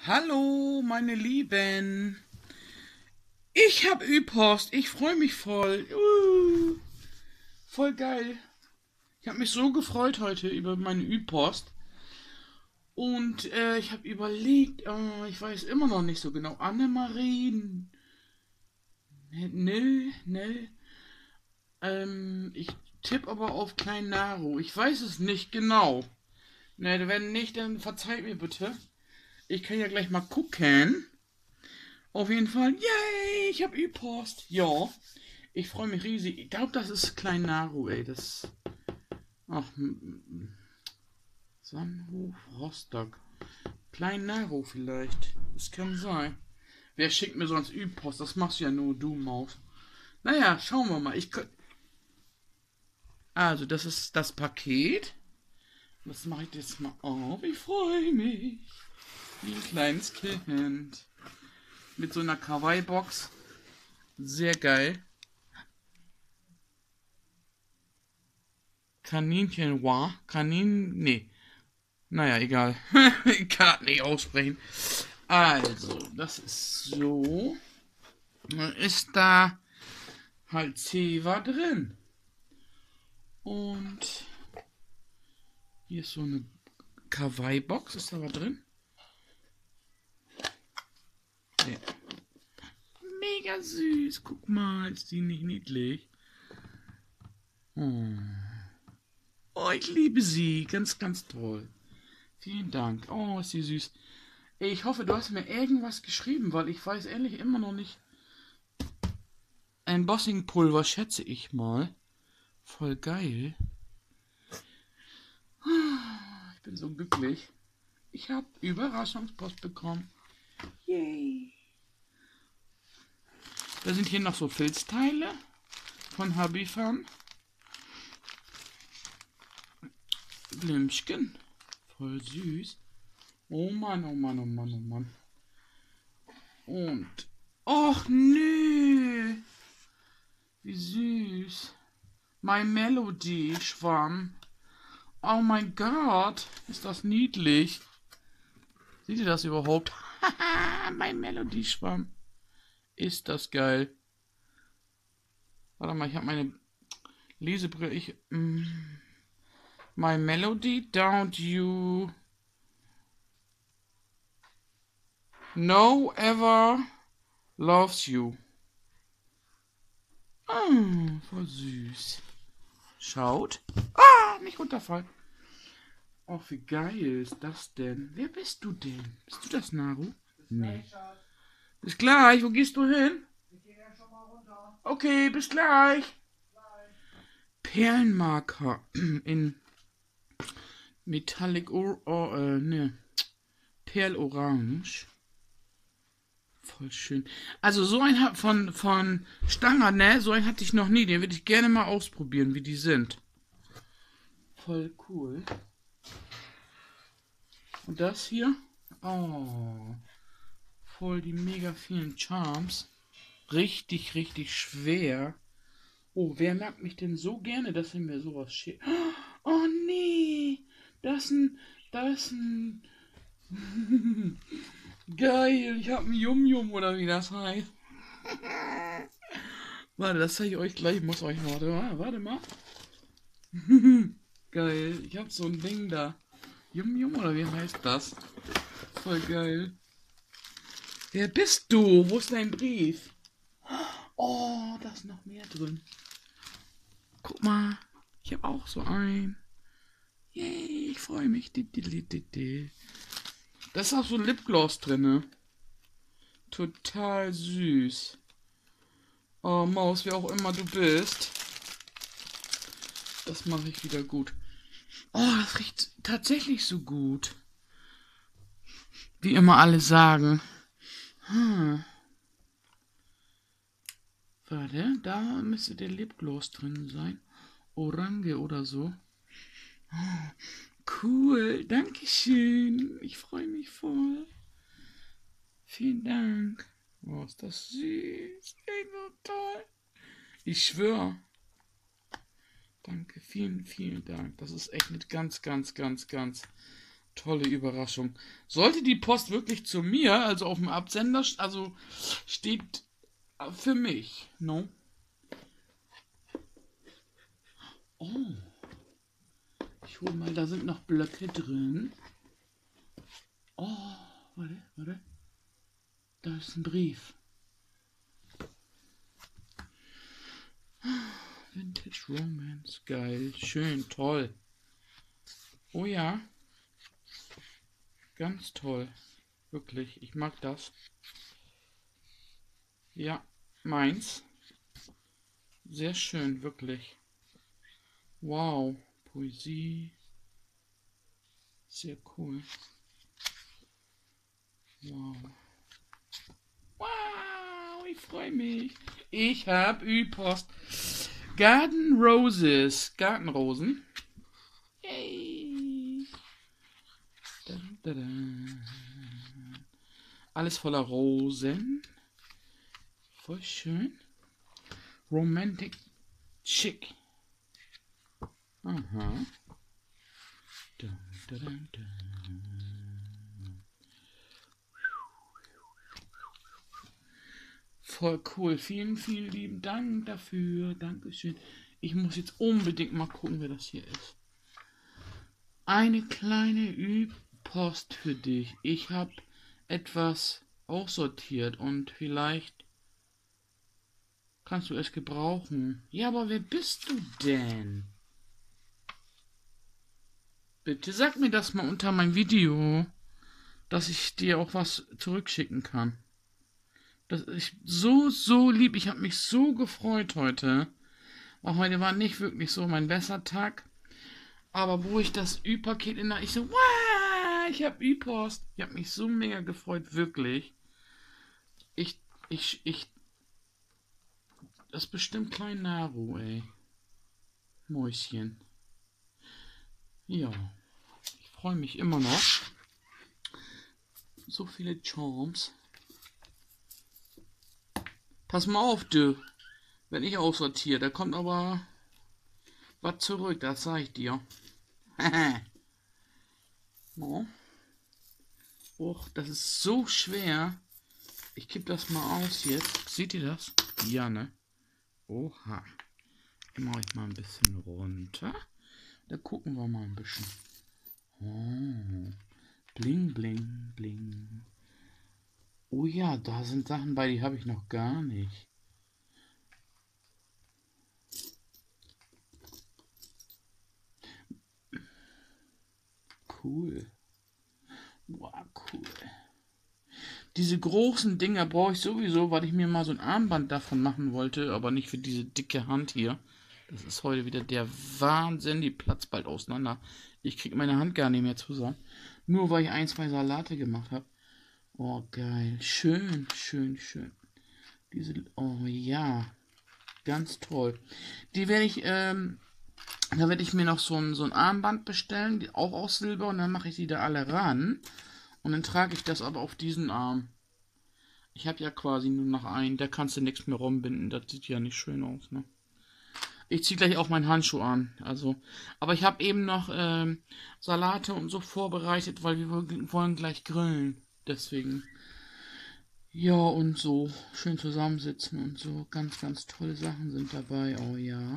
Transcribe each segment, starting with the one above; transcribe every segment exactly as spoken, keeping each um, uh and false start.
Hallo, meine Lieben. Ich hab Ü-Post. Ich freue mich voll. Uh, voll geil. Ich habe mich so gefreut heute über meine Ü-Post. Und äh, ich habe überlegt, äh, ich weiß immer noch nicht so genau. Annemarie. Nell, Nell. Ähm, ich tippe aber auf Klein Naro. Ich weiß es nicht genau. Ne, wenn nicht, dann verzeiht mir bitte. Ich kann ja gleich mal gucken. Auf jeden Fall, yay, ich habe Ü-Post. Ja, ich freue mich riesig. Ich glaube, das ist Klein Naru, ey. Das. Ach, Sandhof Rostock. Klein Naru vielleicht. Das kann sein. Wer schickt mir sonst Ü-Post? Das machst ja nur du, Maus. Naja, schauen wir mal. Ich Also, das ist das Paket. Das mache ich jetzt mal auf. Ich freue mich. Wie ein kleines Kind. Mit so einer Kawaii-Box. Sehr geil. Kaninchen war. Kanin. Nee. Naja, egal. Ich kann das nicht aussprechen. Also, das ist so. Dann ist da halt Zewa drin. Und hier ist so eine Kawaii-Box. Ist da was drin? Nee. Mega süß. Guck mal, ist die nicht niedlich? Oh. Oh, ich liebe sie. Ganz, ganz toll. Vielen Dank. Oh, ist sie süß. Ich hoffe, du hast mir irgendwas geschrieben, weil ich weiß ehrlich immer noch nicht. Embossing-Pulver, schätze ich mal. Voll geil. Ich bin so glücklich. Ich habe Überraschungspost bekommen. Yay. Da sind hier noch so Filzteile von Habifan. Blümchen. Voll süß. Oh Mann, oh Mann, oh Mann, oh Mann. Und. Och nö. Wie süß. My Melody Schwamm. Oh mein Gott. Ist das niedlich. Seht ihr das überhaupt? Haha, mein Melody Schwamm. Ist das geil. Warte mal, ich habe meine Lesebrille. Ich. Mm, My Melody, don't you know ever loves you. Ah, voll süß. Schaut. Ah, nicht runterfallen. Oh, wie geil ist das denn? Wer bist du denn? Bist du das, Naru? Nee. Bis gleich. Wo gehst du hin? Okay, bis gleich. Perlenmarker in Metallic or, oh, äh, ne. Perlorange. Voll schön. Also so ein von, von Stanger, ne? So einen hatte ich noch nie. Den würde ich gerne mal ausprobieren, wie die sind. Voll cool. Und das hier? Oh. Voll die mega vielen Charms. Richtig, richtig schwer. Oh, wer mag mich denn so gerne, dass er mir sowas schickt? Oh nee. Das ist ein... Das ist ein... Geil, ich habe ein Yum-Yum oder wie das heißt. Warte, das zeige ich euch gleich. Ich muss euch warte mal. Warte mal. Geil, ich habe so ein Ding da. Yum-Yum oder wie heißt das? Voll geil. Wer bist du? Wo ist dein Brief? Oh, da ist noch mehr drin. Guck mal, ich habe auch so einen. Yay, ich freue mich. Da ist auch so Lipgloss drin. Total süß. Oh, Maus, wie auch immer du bist. Das mache ich wieder gut. Oh, das riecht tatsächlich so gut. Wie immer alle sagen. Hm. Warte, da müsste der Lipgloss drin sein. Orange oder so. Oh, cool, dankeschön. Ich freue mich voll. Vielen Dank. Oh, ist das süß. Ey, so toll. Ich schwöre. Danke, vielen, vielen Dank. Das ist echt eine ganz, ganz, ganz, ganz Tolle Überraschung. Sollte die Post wirklich zu mir, also auf dem Absender, also steht für mich, no? Oh, ich hole mal, da sind noch Blöcke drin. Oh, warte, warte. Da ist ein Brief. Vintage Romance, geil, schön, toll. Oh ja, ganz toll, wirklich, ich mag das. Ja, meins. Sehr schön, wirklich. Wow, Poesie. Sehr cool. Wow. Wow, ich freue mich. Ich habe Ü-Post. Garden Roses. Gartenrosen. Yay. Da, da, da. Alles voller Rosen. Voll schön. Romantic Chic. Aha. Da, da, da, da. Voll cool. Vielen, vielen lieben Dank dafür. Dankeschön. Ich muss jetzt unbedingt mal gucken, wer das hier ist. Eine kleine Ü-Post für dich. Ich habe etwas aussortiert und vielleicht kannst du es gebrauchen. Ja, aber wer bist du denn? Bitte sag mir das mal unter mein Video, dass ich dir auch was zurückschicken kann. Das ist so, so lieb. Ich habe mich so gefreut heute. Auch heute war nicht wirklich so mein bester Tag. Aber wo ich das Ü-Paket in der... Ich so, wow, ich habe Ü-Post. Ich habe mich so mega gefreut, wirklich. Ich, ich, ich... Das ist bestimmt Klein Naru, ey. Mäuschen. Ja. Ich freue mich immer noch. So viele Charms. Pass mal auf, du. Wenn ich aussortiere, da kommt aber was zurück, das sag ich dir. No. Och, das ist so schwer. Ich kipp das mal aus jetzt. Seht ihr das? Ja, ne? Oha. Mache ich mal ein bisschen runter. Da gucken wir mal ein bisschen. Oh. Bling, bling, bling. Oh ja, da sind Sachen bei, die habe ich noch gar nicht. Cool. Wow, cool. Diese großen Dinger brauche ich sowieso, weil ich mir mal so ein Armband davon machen wollte, aber nicht für diese dicke Hand hier. Das ist heute wieder der Wahnsinn, die platzt bald auseinander. Ich kriege meine Hand gar nicht mehr zusammen. Nur weil ich ein, zwei Salate gemacht habe. Oh, geil. Schön, schön, schön. Diese, oh ja. Ganz toll. Die werde ich, ähm, da werde ich mir noch so ein, so ein Armband bestellen, die, auch aus Silber, und dann mache ich die da alle ran. Und dann trage ich das aber auf diesen Arm. Ich habe ja quasi nur noch einen, da kannst du nichts mehr rumbinden, das sieht ja nicht schön aus, ne? Ich ziehe gleich auch meinen Handschuh an, also. Aber ich habe eben noch ähm, Salate und so vorbereitet, weil wir wollen gleich grillen. Deswegen. Ja, und so schön zusammensitzen und so. Ganz, ganz tolle Sachen sind dabei. Oh ja.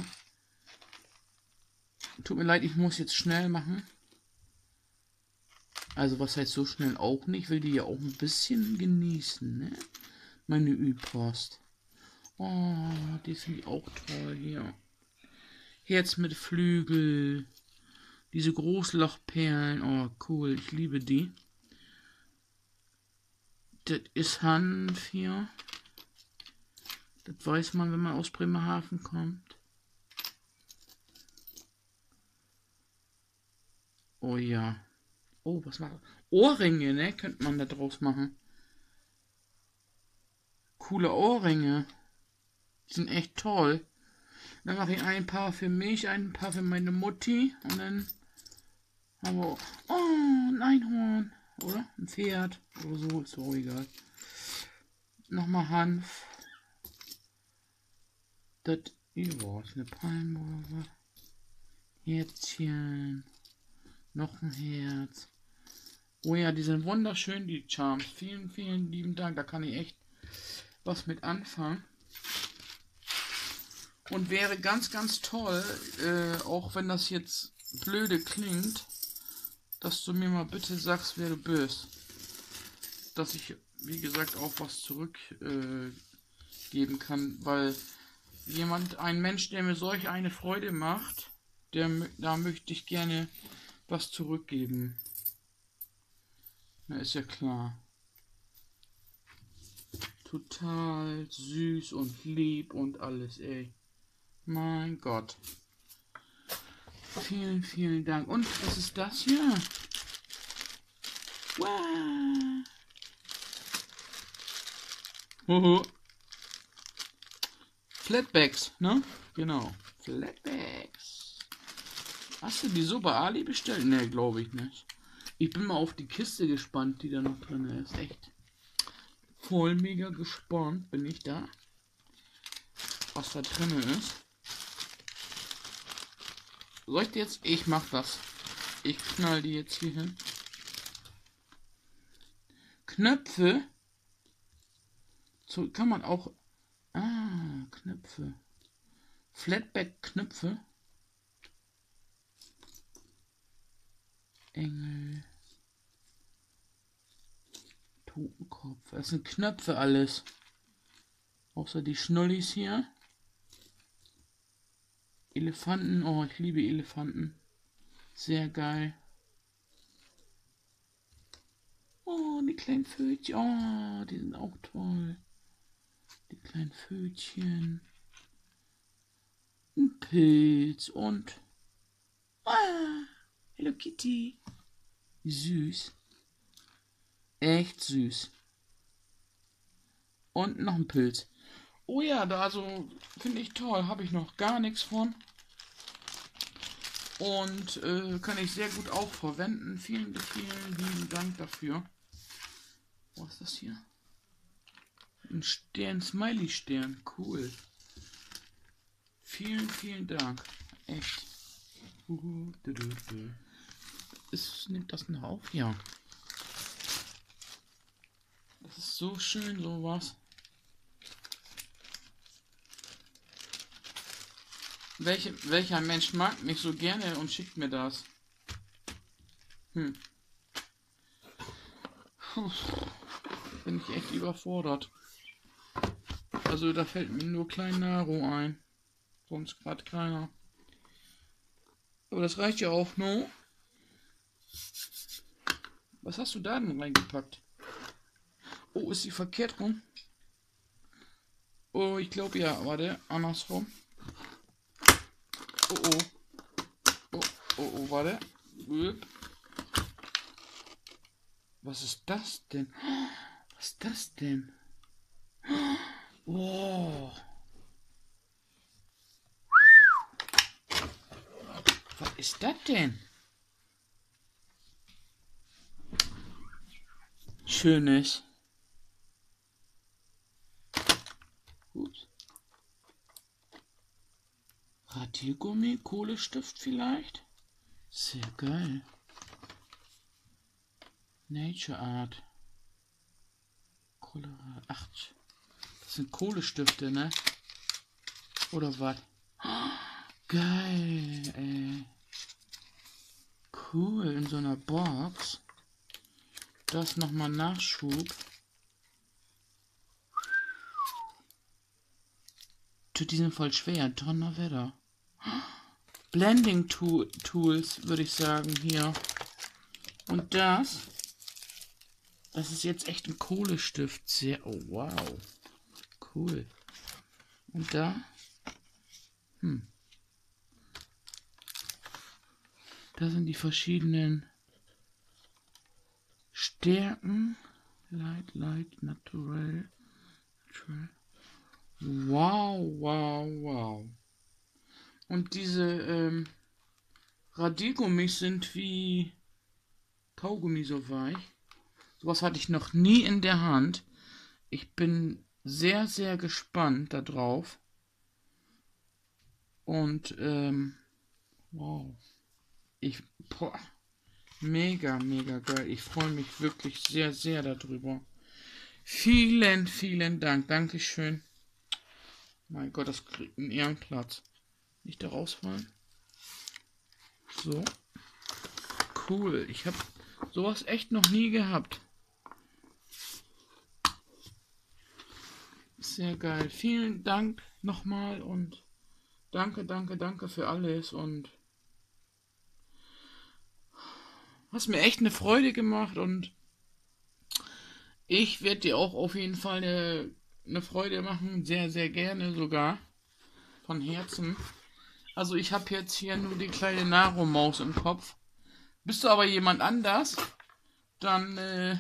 Tut mir leid, ich muss jetzt schnell machen. Also was heißt so schnell auch nicht. Ich will die ja auch ein bisschen genießen, ne? Meine Ü-Post. Oh, die finde ich auch toll hier. Herz mit Flügel. Diese Großlochperlen. Oh, cool. Ich liebe die. Das ist Hanf hier. Das weiß man, wenn man aus Bremerhaven kommt. Oh ja. Oh, was macht Ohrringe, ne? Könnte man da draus machen. Coole Ohrringe. Die sind echt toll. Dann mache ich ein paar für mich, ein paar für meine Mutti. Und dann haben wir... Oh, ein Einhorn. Oder? Ein Pferd. Oder so, ist auch egal. Nochmal Hanf. Das... Ja, ist eine Palme oder was? Herzchen. Noch ein Herz. Oh ja, die sind wunderschön, die Charms. Vielen, vielen lieben Dank. Da kann ich echt was mit anfangen. Und wäre ganz, ganz toll, äh, auch wenn das jetzt blöde klingt, dass du mir mal bitte sagst, wer du bist. Dass ich, wie gesagt, auch was zurückgeben äh, kann, weil jemand, ein Mensch, der mir solch eine Freude macht, der, da möchte ich gerne was zurückgeben. Na, ist ja klar. Total süß und lieb und alles, ey. Mein Gott. Vielen, vielen Dank. Und was ist das hier? Wow. Hoho. Flatbacks, ne? Genau. Flatbacks. Hast du die so bei Ali bestellt? Ne, glaube ich nicht. Ich bin mal auf die Kiste gespannt, die da noch drin ist. Echt. Voll mega gespannt bin ich da. Was da drin ist. Soll ich jetzt? Ich mach das. Ich knall die jetzt hier hin. Knöpfe. So kann man auch. Ah, Knöpfe. Flatback-Knöpfe. Engel. Totenkopf. Das sind Knöpfe alles. Außer die Schnullis hier. Elefanten. Oh, ich liebe Elefanten. Sehr geil. Oh, die kleinen Pfötchen. Oh, die sind auch toll. Die kleinen Pfötchen. Ein Pilz und... Ah, Hello Kitty. Süß. Echt süß. Und noch ein Pilz. Oh ja, da also finde ich toll. Habe ich noch gar nichts von. Und äh, kann ich sehr gut auch verwenden. Vielen, vielen lieben Dank dafür. Was ist das hier? Ein Stern, Smiley-Stern. Cool. Vielen, vielen Dank. Echt. Ist, nimmt das noch auf? Ja. Das ist so schön, sowas. Welche, welcher Mensch mag mich so gerne und schickt mir das? Hm. Puh. Bin ich echt überfordert. Also da fällt mir nur Klein Naro ein. Sonst gerade keiner. Aber das reicht ja auch, no? Was hast du da denn reingepackt? Oh, ist die verkehrt rum? Oh, ich glaube ja. Warte, andersrum. Oh, oh. Oh, oh, oh, warte. Was ist das denn? Was ist das denn? Oh. Was ist das denn? Schönes. Ups. Radiergummi, Kohlestift vielleicht? Sehr geil. Nature Art. Colorado. Ach, das sind Kohlestifte, ne? Oder was? Geil, ey. Cool, in so einer Box. Das nochmal Nachschub. Die sind voll schwer. Donnerwetter. Blending Tool, Tools, würde ich sagen, hier. Und das. Das ist jetzt echt ein Kohlestift. Sehr. Oh, wow. Cool. Und da. Hm. Da sind die verschiedenen Stärken. Light, Light, Natural. Natural. Wow, wow, wow. Und diese ähm, Radiergummis sind wie Kaugummi so weich. Sowas hatte ich noch nie in der Hand. Ich bin sehr, sehr gespannt darauf. Und, ähm, wow. Ich, boah, Mega, mega geil. Ich freue mich wirklich sehr, sehr darüber. Vielen, vielen Dank. Dankeschön. Mein Gott, das kriegt einen Ehrenplatz. Nicht da rausfallen. So. Cool. Ich habe sowas echt noch nie gehabt. Sehr geil. Vielen Dank nochmal und danke, danke, danke für alles und hast mir echt eine Freude gemacht und ich werde dir auch auf jeden Fall eine, eine Freude machen. Sehr, sehr gerne sogar. Von Herzen. Also ich habe jetzt hier nur die kleine Naro-Maus im Kopf. Bist du aber jemand anders, dann äh,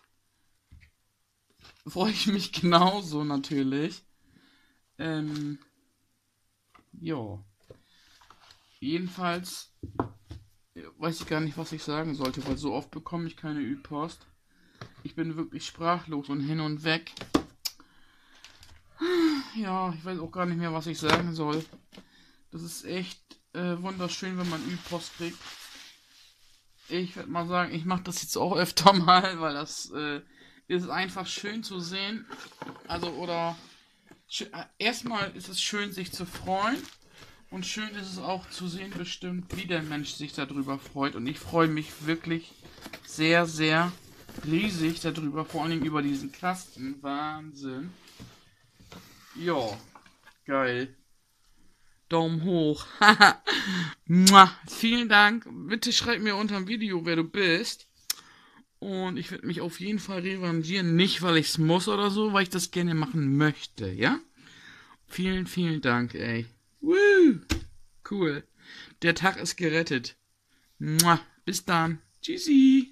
freue ich mich genauso natürlich. Ähm, ja. Jedenfalls weiß ich gar nicht, was ich sagen sollte, weil so oft bekomme ich keine Ü-Post. Ich bin wirklich sprachlos und hin und weg. Ja, ich weiß auch gar nicht mehr, was ich sagen soll. Das ist echt äh, wunderschön, wenn man Ü-Post kriegt. Ich würde mal sagen, ich mache das jetzt auch öfter mal, weil das äh, ist einfach schön zu sehen. Also, oder äh, erstmal ist es schön, sich zu freuen. Und schön ist es auch zu sehen, bestimmt, wie der Mensch sich darüber freut. Und ich freue mich wirklich sehr, sehr riesig darüber. Vor allem über diesen Kasten. Wahnsinn. Ja, geil. Daumen hoch. Vielen Dank. Bitte schreib mir unter dem Video, wer du bist. Und ich werde mich auf jeden Fall revanchieren. Nicht, weil ich es muss oder so, weil ich das gerne machen möchte, ja? Vielen, vielen Dank, ey. Woo! Cool. Der Tag ist gerettet. Mua. Bis dann. Tschüssi.